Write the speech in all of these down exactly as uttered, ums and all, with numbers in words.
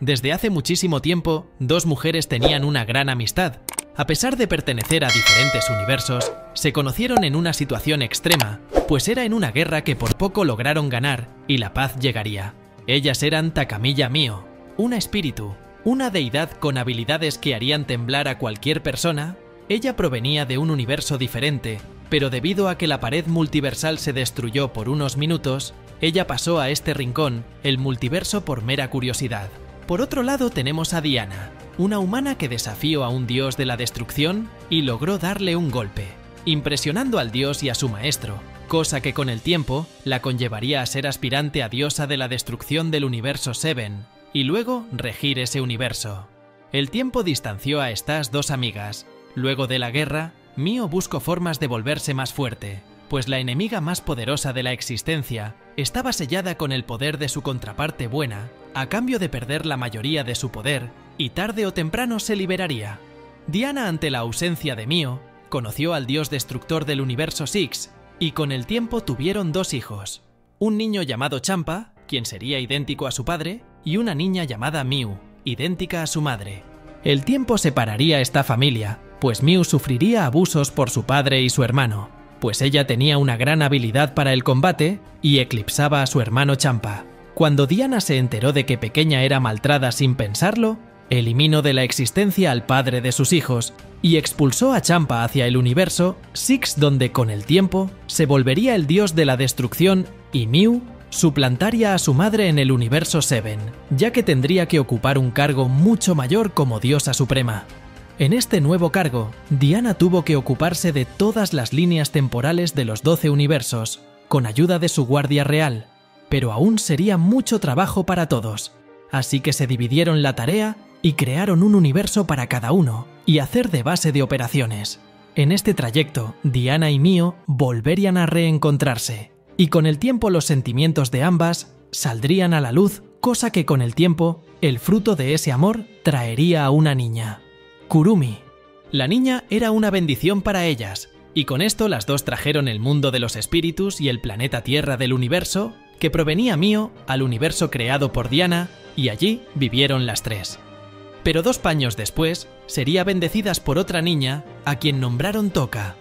Desde hace muchísimo tiempo, dos mujeres tenían una gran amistad. A pesar de pertenecer a diferentes universos, se conocieron en una situación extrema, pues era en una guerra que por poco lograron ganar y la paz llegaría. Ellas eran Takamiya Mio, una espíritu, una deidad con habilidades que harían temblar a cualquier persona. Ella provenía de un universo diferente, pero debido a que la pared multiversal se destruyó por unos minutos, ella pasó a este rincón, el multiverso, por mera curiosidad. Por otro lado tenemos a Diana, una humana que desafió a un dios de la destrucción y logró darle un golpe, impresionando al dios y a su maestro, cosa que con el tiempo la conllevaría a ser aspirante a diosa de la destrucción del universo Seven, y luego regir ese universo. El tiempo distanció a estas dos amigas. Luego de la guerra, Mio buscó formas de volverse más fuerte, pues la enemiga más poderosa de la existencia estaba sellada con el poder de su contraparte buena, a cambio de perder la mayoría de su poder, y tarde o temprano se liberaría. Diana, ante la ausencia de Mio, conoció al dios destructor del universo Six, y con el tiempo tuvieron dos hijos, un niño llamado Champa, quien sería idéntico a su padre, y una niña llamada Miu, idéntica a su madre. El tiempo separaría esta familia, pues Miu sufriría abusos por su padre y su hermano, pues ella tenía una gran habilidad para el combate y eclipsaba a su hermano Champa. Cuando Diana se enteró de que Pequeña era maltratada sin pensarlo, eliminó de la existencia al padre de sus hijos y expulsó a Champa hacia el universo Six, donde con el tiempo se volvería el dios de la destrucción y Miu suplantaría a su madre en el universo Seven, ya que tendría que ocupar un cargo mucho mayor como diosa suprema. En este nuevo cargo, Diana tuvo que ocuparse de todas las líneas temporales de los doce universos, con ayuda de su guardia real, pero aún sería mucho trabajo para todos, así que se dividieron la tarea y crearon un universo para cada uno, y hacer de base de operaciones. En este trayecto, Diana y Mio volverían a reencontrarse, y con el tiempo los sentimientos de ambas saldrían a la luz, cosa que con el tiempo, el fruto de ese amor traería a una niña. Kurumi. La niña era una bendición para ellas, y con esto las dos trajeron el mundo de los espíritus y el planeta Tierra del universo, que provenía Mio, al universo creado por Diana, y allí vivieron las tres. Pero dos años después, sería bendecidas por otra niña, a quien nombraron Toka.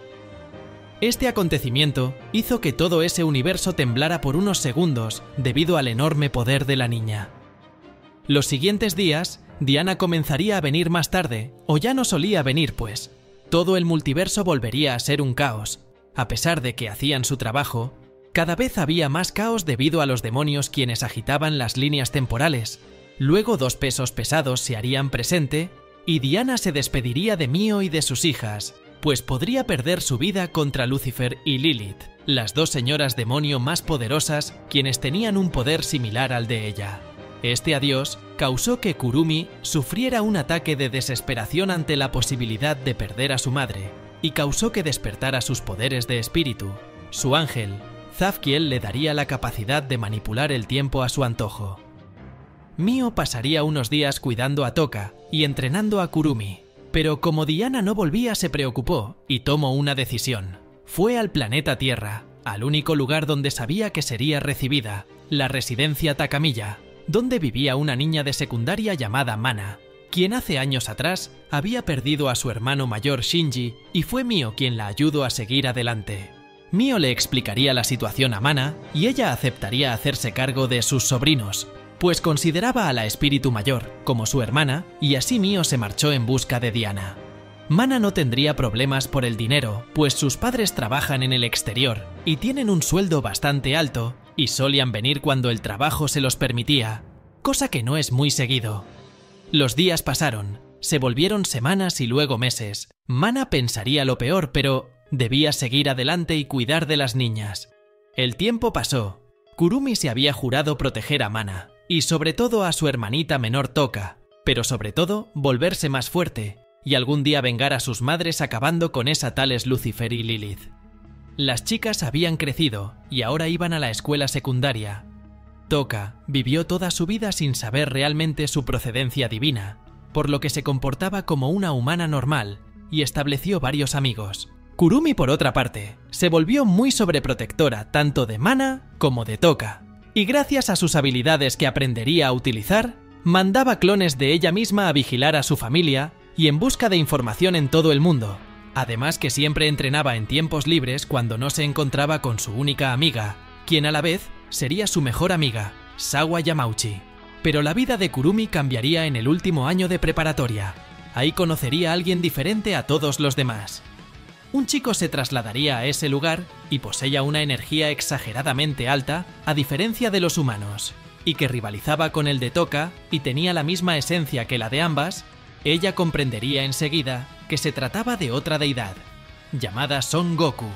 Este acontecimiento hizo que todo ese universo temblara por unos segundos debido al enorme poder de la niña. Los siguientes días, Diana comenzaría a venir más tarde, o ya no solía venir pues. Todo el multiverso volvería a ser un caos. A pesar de que hacían su trabajo, cada vez había más caos debido a los demonios quienes agitaban las líneas temporales. Luego dos pesos pesados se harían presente, y Diana se despediría de Mio y de sus hijas, pues podría perder su vida contra Lucifer y Lilith, las dos señoras demonio más poderosas quienes tenían un poder similar al de ella. Este adiós causó que Kurumi sufriera un ataque de desesperación ante la posibilidad de perder a su madre, y causó que despertara sus poderes de espíritu. Su ángel, Zafkiel, le daría la capacidad de manipular el tiempo a su antojo. Mio pasaría unos días cuidando a Toka y entrenando a Kurumi, pero como Diana no volvía se preocupó y tomó una decisión. Fue al planeta Tierra, al único lugar donde sabía que sería recibida, la residencia Takamiya, donde vivía una niña de secundaria llamada Mana, quien hace años atrás había perdido a su hermano mayor Shinji, y fue Mio quien la ayudó a seguir adelante. Mio le explicaría la situación a Mana y ella aceptaría hacerse cargo de sus sobrinos, pues consideraba a la espíritu mayor como su hermana, y así Mio se marchó en busca de Diana. Mana no tendría problemas por el dinero, pues sus padres trabajan en el exterior y tienen un sueldo bastante alto, y solían venir cuando el trabajo se los permitía, cosa que no es muy seguido. Los días pasaron, se volvieron semanas y luego meses. Mana pensaría lo peor, pero debía seguir adelante y cuidar de las niñas. El tiempo pasó. Kurumi se había jurado proteger a Mana, y sobre todo a su hermanita menor Toka, pero sobre todo volverse más fuerte, y algún día vengar a sus madres acabando con esa tales Lucifer y Lilith. Las chicas habían crecido y ahora iban a la escuela secundaria. Toka vivió toda su vida sin saber realmente su procedencia divina, por lo que se comportaba como una humana normal y estableció varios amigos. Kurumi, por otra parte, se volvió muy sobreprotectora tanto de Mana como de Toka, y gracias a sus habilidades que aprendería a utilizar, Mandaba clones de ella misma a vigilar a su familia y en busca de información en todo el mundo. Además que siempre entrenaba en tiempos libres cuando no se encontraba con su única amiga, quien a la vez sería su mejor amiga, Sawa Yamauchi. Pero la vida de Kurumi cambiaría en el último año de preparatoria. Ahí conocería a alguien diferente a todos los demás. Un chico se trasladaría a ese lugar y poseía una energía exageradamente alta, a diferencia de los humanos, y que rivalizaba con el de Toka y tenía la misma esencia que la de ambas. Ella comprendería enseguida que se trataba de otra deidad, llamada Son Goku.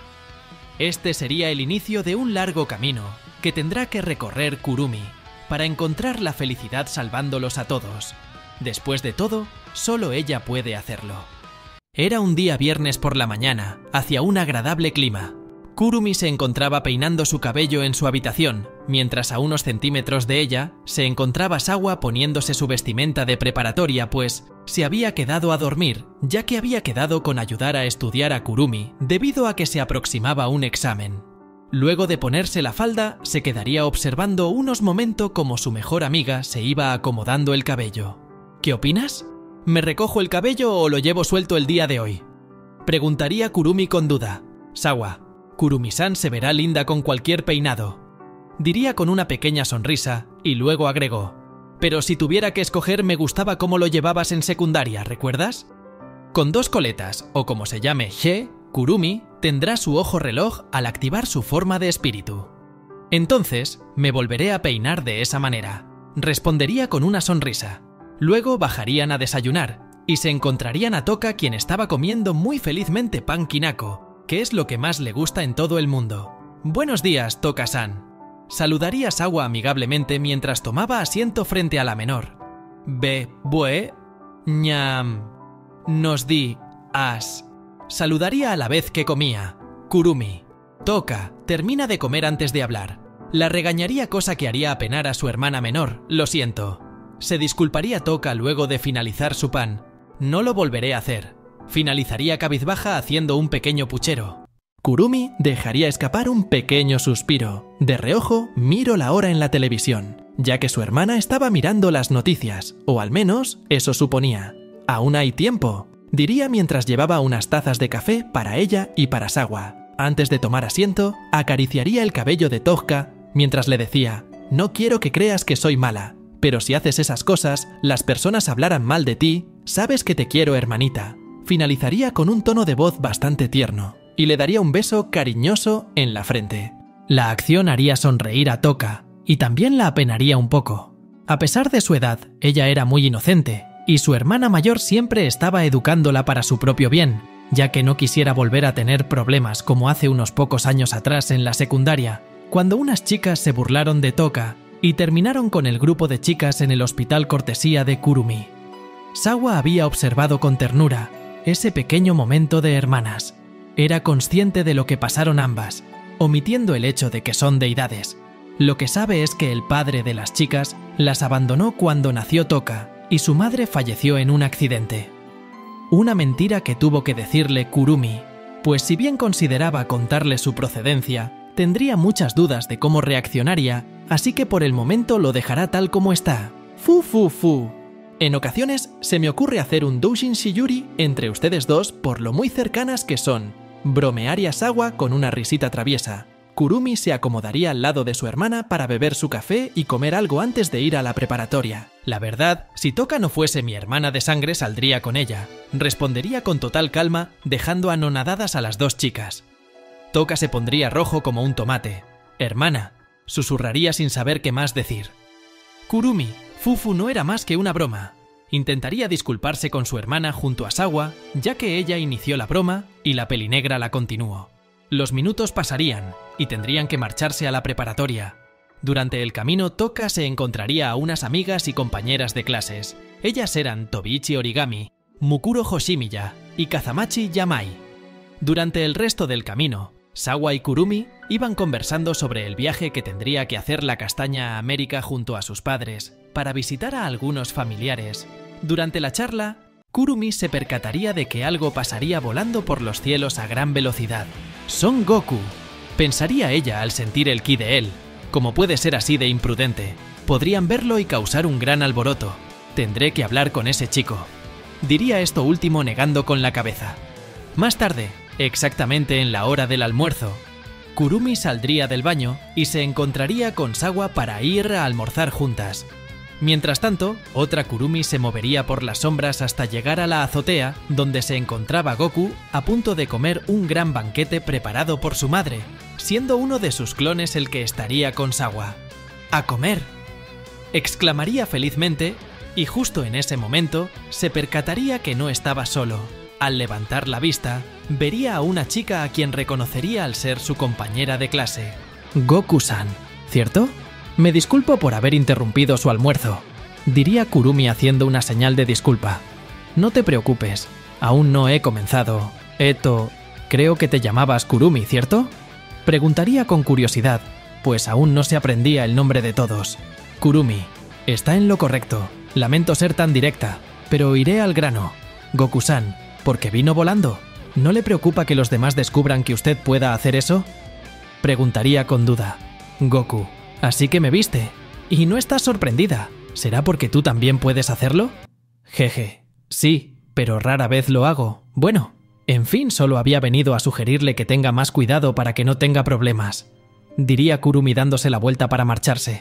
Este sería el inicio de un largo camino que tendrá que recorrer Kurumi para encontrar la felicidad salvándolos a todos. Después de todo, solo ella puede hacerlo. Era un día viernes por la mañana, hacia un agradable clima. Kurumi se encontraba peinando su cabello en su habitación, mientras a unos centímetros de ella se encontraba Sawa poniéndose su vestimenta de preparatoria, pues se había quedado a dormir, ya que había quedado con ayudar a estudiar a Kurumi debido a que se aproximaba un examen. Luego de ponerse la falda, se quedaría observando unos momentos como su mejor amiga se iba acomodando el cabello. ¿Qué opinas? ¿Me recojo el cabello o lo llevo suelto el día de hoy?, preguntaría Kurumi con duda. Sawa, Kurumi-san se verá linda con cualquier peinado, diría con una pequeña sonrisa, y luego agregó: pero si tuviera que escoger, me gustaba cómo lo llevabas en secundaria, ¿recuerdas? Con dos coletas, o como se llame She, Kurumi tendrá su ojo reloj al activar su forma de espíritu. Entonces, me volveré a peinar de esa manera, respondería con una sonrisa. Luego bajarían a desayunar, y se encontrarían a Toka, quien estaba comiendo muy felizmente pan kinako, que es lo que más le gusta en todo el mundo. Buenos días, Toka-san. Saludaría a Sawa amigablemente mientras tomaba asiento frente a la menor. Be, bue, ñam, nos di, as. Saludaría a la vez que comía. Kurumi. Toka, termina de comer antes de hablar. La regañaría, cosa que haría apenar a su hermana menor. Lo siento. Se disculparía Toka luego de finalizar su pan. No lo volveré a hacer. Finalizaría cabizbaja haciendo un pequeño puchero. Kurumi dejaría escapar un pequeño suspiro. De reojo miro la hora en la televisión, ya que su hermana estaba mirando las noticias, o al menos eso suponía. Aún hay tiempo, diría mientras llevaba unas tazas de café para ella y para Sawa. Antes de tomar asiento, acariciaría el cabello de Toka mientras le decía: no quiero que creas que soy mala, pero si haces esas cosas, las personas hablarán mal de ti. Sabes que te quiero, hermanita. Finalizaría con un tono de voz bastante tierno y le daría un beso cariñoso en la frente. La acción haría sonreír a Toka y también la apenaría un poco. A pesar de su edad, ella era muy inocente y su hermana mayor siempre estaba educándola para su propio bien, ya que no quisiera volver a tener problemas como hace unos pocos años atrás en la secundaria, cuando unas chicas se burlaron de Toka y terminaron con el grupo de chicas en el hospital cortesía de Kurumi. Sawa había observado con ternura ese pequeño momento de hermanas. Era consciente de lo que pasaron ambas, omitiendo el hecho de que son deidades. Lo que sabe es que el padre de las chicas las abandonó cuando nació Toka y su madre falleció en un accidente. Una mentira que tuvo que decirle Kurumi, pues si bien consideraba contarle su procedencia, tendría muchas dudas de cómo reaccionaría, así que por el momento lo dejará tal como está. Fu fu fu. En ocasiones se me ocurre hacer un doujin shiyuri entre ustedes dos por lo muy cercanas que son. Bromearía Sawa con una risita traviesa. Kurumi se acomodaría al lado de su hermana para beber su café y comer algo antes de ir a la preparatoria. La verdad, si Toka no fuese mi hermana de sangre, saldría con ella. Respondería con total calma, dejando anonadadas a las dos chicas. Toka se pondría rojo como un tomate. Hermana, susurraría sin saber qué más decir. Kurumi, Fufu no era más que una broma. Intentaría disculparse con su hermana junto a Sawa, ya que ella inició la broma y la pelinegra la continuó. Los minutos pasarían y tendrían que marcharse a la preparatoria. Durante el camino, Toka se encontraría a unas amigas y compañeras de clases. Ellas eran Tobiichi Origami, Mukuro Hoshimiya y Kazamachi Yamai. Durante el resto del camino, Sawa y Kurumi iban conversando sobre el viaje que tendría que hacer la castaña a América junto a sus padres, para visitar a algunos familiares. Durante la charla, Kurumi se percataría de que algo pasaría volando por los cielos a gran velocidad. Son Goku, pensaría ella al sentir el ki de él. ¿Cómo puede ser así de imprudente? Podrían verlo y causar un gran alboroto. Tendré que hablar con ese chico. Diría esto último negando con la cabeza. Más tarde, exactamente en la hora del almuerzo, Kurumi saldría del baño y se encontraría con Sawa para ir a almorzar juntas. Mientras tanto, otra Kurumi se movería por las sombras hasta llegar a la azotea, donde se encontraba Goku a punto de comer un gran banquete preparado por su madre, siendo uno de sus clones el que estaría con Sawa. ¡A comer!, exclamaría felizmente, y justo en ese momento se percataría que no estaba solo. Al levantar la vista, vería a una chica a quien reconocería al ser su compañera de clase. Goku-san, ¿cierto? Me disculpo por haber interrumpido su almuerzo, diría Kurumi haciendo una señal de disculpa. No te preocupes, aún no he comenzado. Eto, creo que te llamabas Kurumi, ¿cierto? Preguntaría con curiosidad, pues aún no se aprendía el nombre de todos. Kurumi, está en lo correcto. Lamento ser tan directa, pero iré al grano. Goku-san, ¿por qué vino volando? ¿No le preocupa que los demás descubran que usted pueda hacer eso? Preguntaría con duda. Goku, así que me viste. Y no estás sorprendida. ¿Será porque tú también puedes hacerlo? Jeje, sí, pero rara vez lo hago. Bueno, en fin, solo había venido a sugerirle que tenga más cuidado para que no tenga problemas. Diría Kurumi dándose la vuelta para marcharse.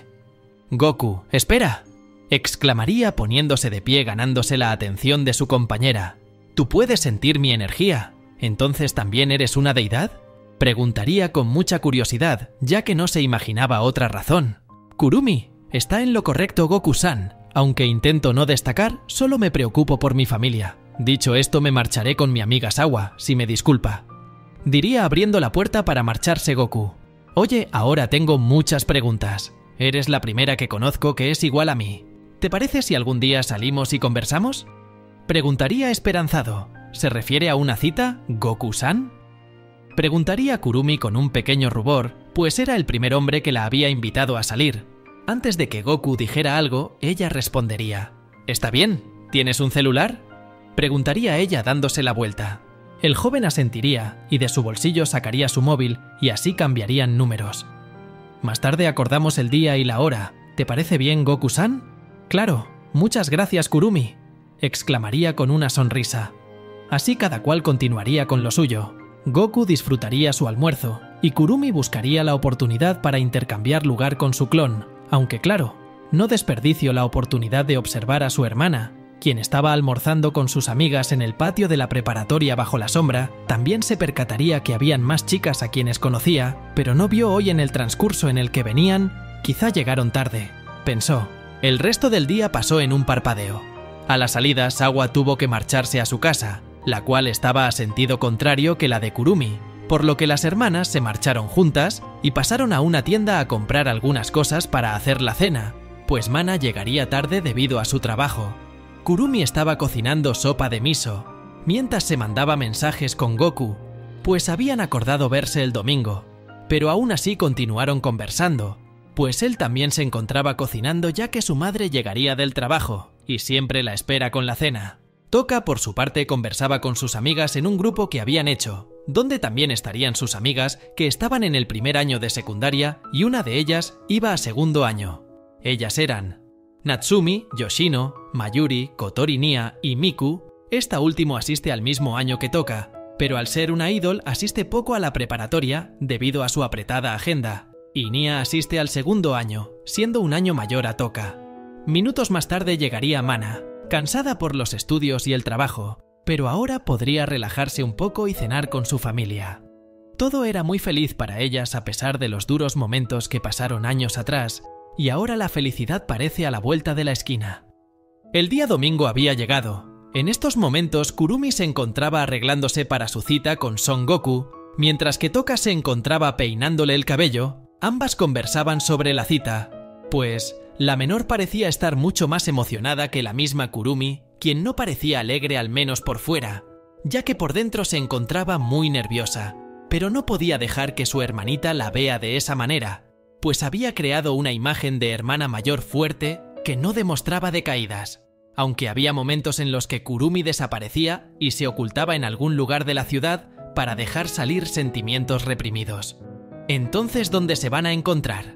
Goku, espera, exclamaría poniéndose de pie ganándose la atención de su compañera. ¿Tú puedes sentir mi energía? ¿Entonces también eres una deidad? Preguntaría con mucha curiosidad, ya que no se imaginaba otra razón. Kurumi, está en lo correcto Goku-san. Aunque intento no destacar, solo me preocupo por mi familia. Dicho esto, me marcharé con mi amiga Sawa, si me disculpa. Diría abriendo la puerta para marcharse Goku. Oye, ahora tengo muchas preguntas. Eres la primera que conozco que es igual a mí. ¿Te parece si algún día salimos y conversamos? Preguntaría esperanzado. ¿Se refiere a una cita, Goku-san? Preguntaría Kurumi con un pequeño rubor, pues era el primer hombre que la había invitado a salir. Antes de que Goku dijera algo, ella respondería. ¿Está bien? ¿Tienes un celular? Preguntaría ella dándose la vuelta. El joven asentiría y de su bolsillo sacaría su móvil y así cambiarían números. Más tarde acordamos el día y la hora. ¿Te parece bien, Goku-san? Claro, muchas gracias, Kurumi, exclamaría con una sonrisa. Así cada cual continuaría con lo suyo. Goku disfrutaría su almuerzo y Kurumi buscaría la oportunidad para intercambiar lugar con su clon, aunque claro, no desperdicio la oportunidad de observar a su hermana, quien estaba almorzando con sus amigas en el patio de la preparatoria bajo la sombra. También se percataría que habían más chicas a quienes conocía, pero no vio hoy en el transcurso en el que venían, quizá llegaron tarde, pensó. El resto del día pasó en un parpadeo. A la salida, Sawa tuvo que marcharse a su casa, la cual estaba a sentido contrario que la de Kurumi, por lo que las hermanas se marcharon juntas y pasaron a una tienda a comprar algunas cosas para hacer la cena, pues Mana llegaría tarde debido a su trabajo. Kurumi estaba cocinando sopa de miso, mientras se mandaba mensajes con Goku, pues habían acordado verse el domingo, pero aún así continuaron conversando, pues él también se encontraba cocinando ya que su madre llegaría del trabajo y siempre la espera con la cena. Toka, por su parte, conversaba con sus amigas en un grupo que habían hecho, donde también estarían sus amigas que estaban en el primer año de secundaria y una de ellas iba a segundo año. Ellas eran Natsumi, Yoshino, Mayuri, Kotori Nia y Miku. Esta última asiste al mismo año que Toka, pero al ser una idol asiste poco a la preparatoria debido a su apretada agenda, y Nia asiste al segundo año, siendo un año mayor a Toka. Minutos más tarde llegaría Mana, cansada por los estudios y el trabajo, pero ahora podría relajarse un poco y cenar con su familia. Todo era muy feliz para ellas a pesar de los duros momentos que pasaron años atrás, y ahora la felicidad parece a la vuelta de la esquina. El día domingo había llegado. En estos momentos Kurumi se encontraba arreglándose para su cita con Son Goku, mientras que Toka se encontraba peinándole el cabello. Ambas conversaban sobre la cita, pues la menor parecía estar mucho más emocionada que la misma Kurumi, quien no parecía alegre al menos por fuera, ya que por dentro se encontraba muy nerviosa, pero no podía dejar que su hermanita la vea de esa manera, pues había creado una imagen de hermana mayor fuerte que no demostraba decaídas, aunque había momentos en los que Kurumi desaparecía y se ocultaba en algún lugar de la ciudad para dejar salir sentimientos reprimidos. Entonces, ¿dónde se van a encontrar?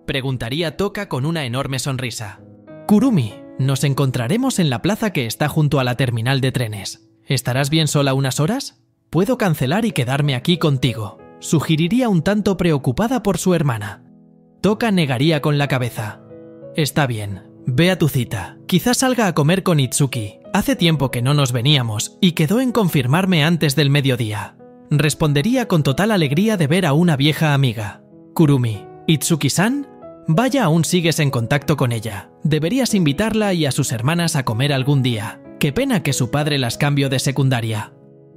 Preguntaría Toka con una enorme sonrisa. Kurumi, nos encontraremos en la plaza que está junto a la terminal de trenes. ¿Estarás bien sola unas horas? Puedo cancelar y quedarme aquí contigo, sugeriría un tanto preocupada por su hermana. Toka negaría con la cabeza. Está bien, ve a tu cita. Quizás salga a comer con Itsuki. Hace tiempo que no nos veníamos y quedó en confirmarme antes del mediodía. Respondería con total alegría de ver a una vieja amiga. Kurumi, ¿Itsuki-san? Vaya, aún sigues en contacto con ella. Deberías invitarla y a sus hermanas a comer algún día. Qué pena que su padre las cambió de secundaria.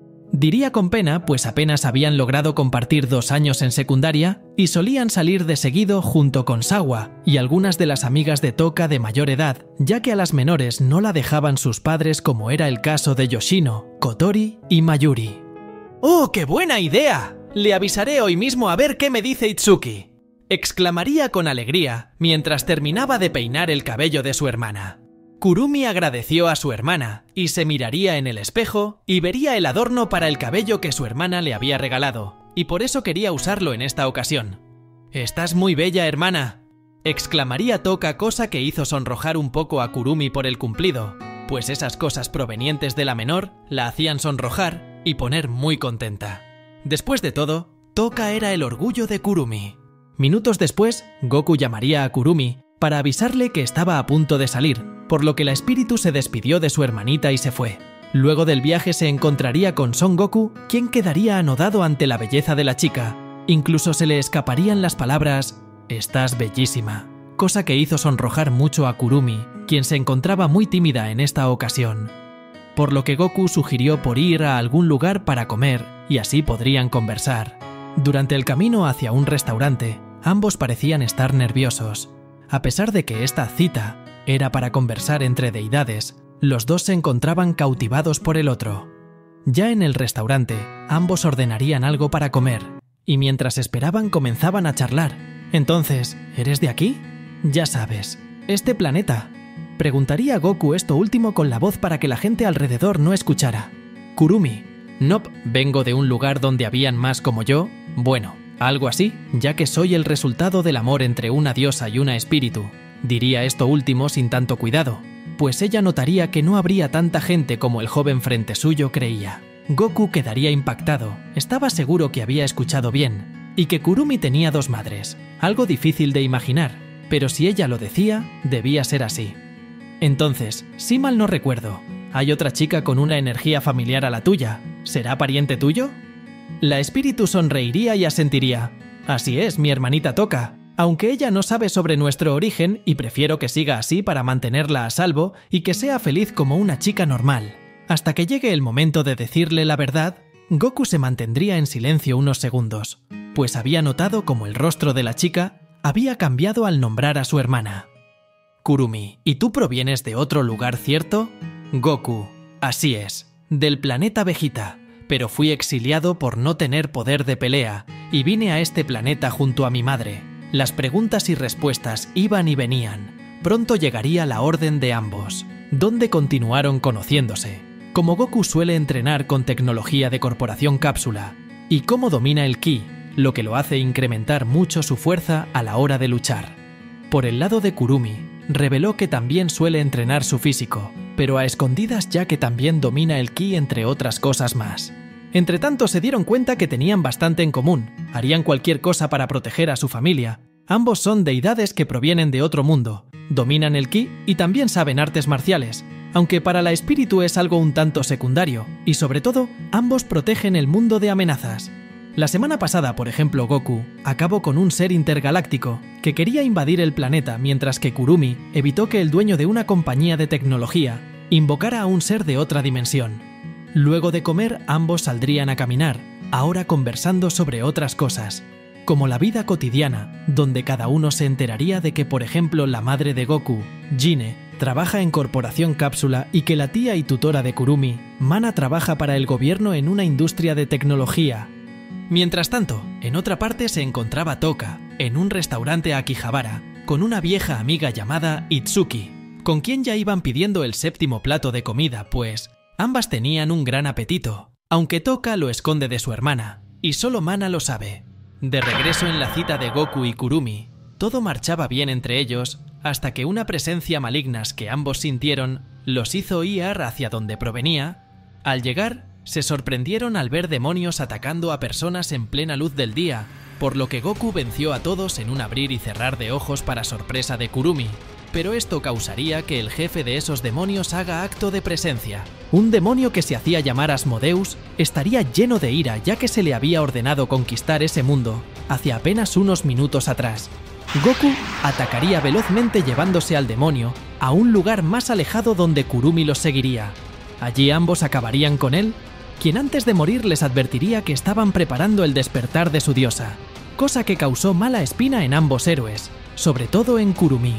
Diría con pena, pues apenas habían logrado compartir dos años en secundaria y solían salir de seguido junto con Sawa y algunas de las amigas de Toka de mayor edad, ya que a las menores no la dejaban sus padres, como era el caso de Yoshino, Kotori y Mayuri. ¡Oh, qué buena idea! Le avisaré hoy mismo a ver qué me dice Itsuki. Exclamaría con alegría mientras terminaba de peinar el cabello de su hermana. Kurumi agradeció a su hermana y se miraría en el espejo y vería el adorno para el cabello que su hermana le había regalado, y por eso quería usarlo en esta ocasión. «Estás muy bella, hermana», exclamaría Toka, cosa que hizo sonrojar un poco a Kurumi por el cumplido, pues esas cosas provenientes de la menor la hacían sonrojar y poner muy contenta. Después de todo, Toka era el orgullo de Kurumi. Minutos después, Goku llamaría a Kurumi para avisarle que estaba a punto de salir, por lo que la espíritu se despidió de su hermanita y se fue. Luego del viaje se encontraría con Son Goku, quien quedaría anodado ante la belleza de la chica. Incluso se le escaparían las palabras «Estás bellísima», cosa que hizo sonrojar mucho a Kurumi, quien se encontraba muy tímida en esta ocasión. Por lo que Goku sugirió por ir a algún lugar para comer y así podrían conversar. Durante el camino hacia un restaurante, ambos parecían estar nerviosos. A pesar de que esta cita era para conversar entre deidades, los dos se encontraban cautivados por el otro. Ya en el restaurante, ambos ordenarían algo para comer, y mientras esperaban comenzaban a charlar. Entonces, ¿eres de aquí? Ya sabes, este planeta. Preguntaría Goku esto último con la voz para que la gente alrededor no escuchara. Kurumi, «Nop, vengo de un lugar donde habían más como yo. Bueno, algo así, ya que soy el resultado del amor entre una diosa y una espíritu». Diría esto último sin tanto cuidado, pues ella notaría que no habría tanta gente como el joven frente suyo creía. Goku quedaría impactado, estaba seguro que había escuchado bien, y que Kurumi tenía dos madres, algo difícil de imaginar, pero si ella lo decía, debía ser así. Entonces, si mal no recuerdo, ¿hay otra chica con una energía familiar a la tuya? ¿Será pariente tuyo? La espíritu sonreiría y asentiría. Así es, mi hermanita Toka, aunque ella no sabe sobre nuestro origen y prefiero que siga así para mantenerla a salvo y que sea feliz como una chica normal. Hasta que llegue el momento de decirle la verdad, Goku se mantendría en silencio unos segundos, pues había notado como el rostro de la chica había cambiado al nombrar a su hermana. Kurumi, ¿y tú provienes de otro lugar, cierto? Goku, así es, del planeta Vegeta, pero fui exiliado por no tener poder de pelea y vine a este planeta junto a mi madre. Las preguntas y respuestas iban y venían. Pronto llegaría la orden de ambos, donde continuaron conociéndose. Como Goku suele entrenar con tecnología de Corporación Cápsula y cómo domina el ki, lo que lo hace incrementar mucho su fuerza a la hora de luchar. Por el lado de Kurumi, reveló que también suele entrenar su físico, pero a escondidas, ya que también domina el ki entre otras cosas más. Entre tanto se dieron cuenta que tenían bastante en común, harían cualquier cosa para proteger a su familia. Ambos son deidades que provienen de otro mundo, dominan el ki y también saben artes marciales, aunque para la espíritu es algo un tanto secundario, y sobre todo, ambos protegen el mundo de amenazas. La semana pasada, por ejemplo, Goku acabó con un ser intergaláctico que quería invadir el planeta, mientras que Kurumi evitó que el dueño de una compañía de tecnología invocara a un ser de otra dimensión. Luego de comer, ambos saldrían a caminar, ahora conversando sobre otras cosas, como la vida cotidiana, donde cada uno se enteraría de que, por ejemplo, la madre de Goku, Gine, trabaja en Corporación Cápsula y que la tía y tutora de Kurumi, Mana, trabaja para el gobierno en una industria de tecnología. Mientras tanto, en otra parte se encontraba Toka, en un restaurante Akihabara, con una vieja amiga llamada Itsuki, con quien ya iban pidiendo el séptimo plato de comida, pues ambas tenían un gran apetito, aunque Toka lo esconde de su hermana, y solo Mana lo sabe. De regreso en la cita de Goku y Kurumi, Todo marchaba bien entre ellos, hasta que una presencia maligna que ambos sintieron los hizo ir hacia donde provenía. Al llegar, se sorprendieron al ver demonios atacando a personas en plena luz del día, por lo que Goku venció a todos en un abrir y cerrar de ojos para sorpresa de Kurumi. Pero esto causaría que el jefe de esos demonios haga acto de presencia. Un demonio que se hacía llamar Asmodeus estaría lleno de ira, ya que se le había ordenado conquistar ese mundo hace apenas unos minutos atrás. Goku atacaría velozmente llevándose al demonio a un lugar más alejado donde Kurumi los seguiría. Allí ambos acabarían con él, quien antes de morir les advertiría que estaban preparando el despertar de su diosa, cosa que causó mala espina en ambos héroes, sobre todo en Kurumi.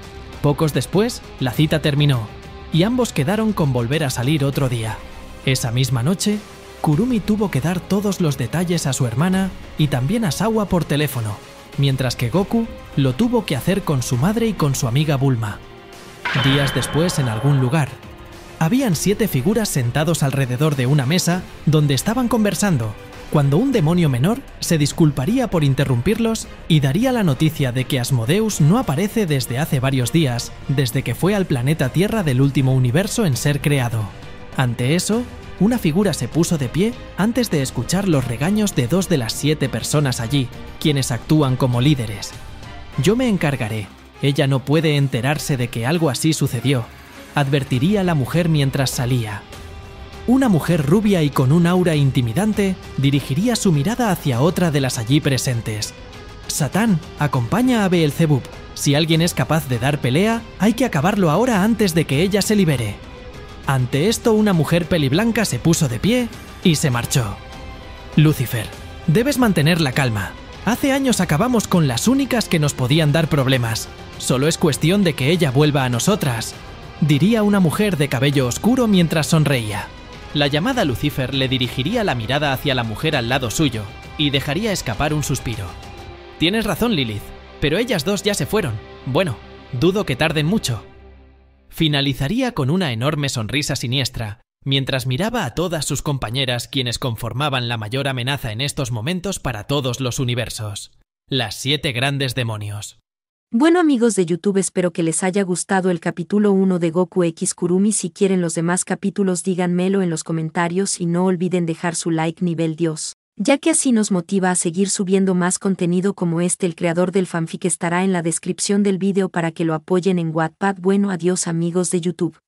Pocos después, la cita terminó, y ambos quedaron con volver a salir otro día. Esa misma noche, Kurumi tuvo que dar todos los detalles a su hermana y también a Sawa por teléfono, mientras que Goku lo tuvo que hacer con su madre y con su amiga Bulma. Días después, en algún lugar, habían siete figuras sentados alrededor de una mesa donde estaban conversando, cuando un demonio menor se disculparía por interrumpirlos y daría la noticia de que Asmodeus no aparece desde hace varios días, desde que fue al planeta Tierra del último universo en ser creado. Ante eso, una figura se puso de pie antes de escuchar los regaños de dos de las siete personas allí, quienes actúan como líderes. Yo me encargaré, ella no puede enterarse de que algo así sucedió, advertiría la mujer mientras salía. Una mujer rubia y con un aura intimidante dirigiría su mirada hacia otra de las allí presentes. Satán, acompaña a Beelzebub. Si alguien es capaz de dar pelea, hay que acabarlo ahora antes de que ella se libere. Ante esto, una mujer peliblanca se puso de pie y se marchó. Lucifer, debes mantener la calma. Hace años acabamos con las únicas que nos podían dar problemas. Solo es cuestión de que ella vuelva a nosotras, diría una mujer de cabello oscuro mientras sonreía. La llamada Lucifer le dirigiría la mirada hacia la mujer al lado suyo y dejaría escapar un suspiro. Tienes razón, Lilith, pero ellas dos ya se fueron. Bueno, dudo que tarden mucho. Finalizaría con una enorme sonrisa siniestra, mientras miraba a todas sus compañeras quienes conformaban la mayor amenaza en estos momentos para todos los universos. Las siete grandes demonios. Bueno amigos de YouTube, espero que les haya gustado el capítulo uno de Goku X Kurumi. Si quieren los demás capítulos díganmelo en los comentarios y no olviden dejar su like nivel Dios, ya que así nos motiva a seguir subiendo más contenido como este. El creador del fanfic estará en la descripción del vídeo para que lo apoyen en Wattpad. Bueno, adiós amigos de YouTube.